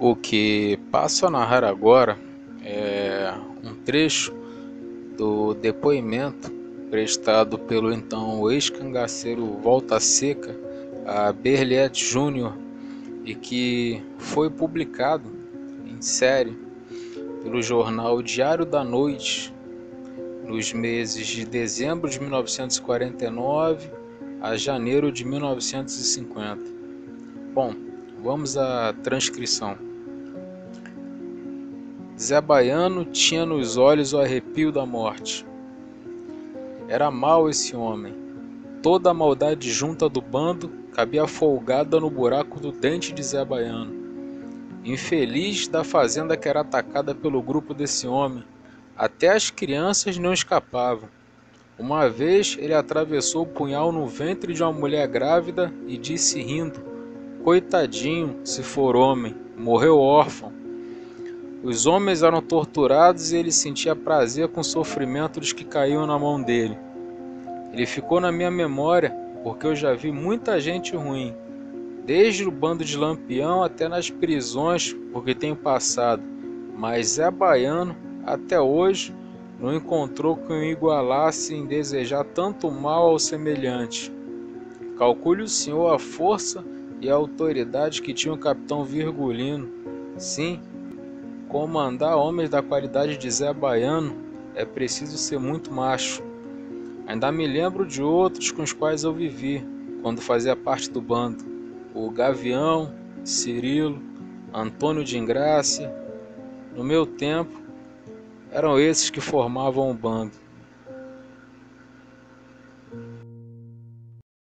O que passo a narrar agora é um trecho do depoimento prestado pelo então ex-cangaceiro Volta Seca a Berliet Júnior e que foi publicado em série pelo jornal Diário da Noite nos meses de dezembro de 1949 a janeiro de 1950. Bom, vamos à transcrição. Zé Baiano tinha nos olhos o arrepio da morte. Era mau esse homem. Toda a maldade junta do bando cabia folgada no buraco do dente de Zé Baiano. Infeliz da fazenda que era atacada pelo grupo desse homem. Até as crianças não escapavam. Uma vez ele atravessou o punhal no ventre de uma mulher grávida e disse rindo: "Coitadinho, se for homem, morreu órfão." Os homens eram torturados e ele sentia prazer com o sofrimento dos que caíam na mão dele. Ele ficou na minha memória porque eu já vi muita gente ruim, desde o bando de Lampião até nas prisões porque tenho passado, mas Zé Baiano, até hoje, não encontrou quem o igualasse em desejar tanto mal ao semelhante. Calcule o senhor a força e a autoridade que tinha o capitão Virgulino. Sim, comandar homens da qualidade de Zé Baiano é preciso ser muito macho. Ainda me lembro de outros com os quais eu vivi, quando fazia parte do bando. O Gavião, Cirilo, Antônio de Ingrácia. No meu tempo, eram esses que formavam o bando.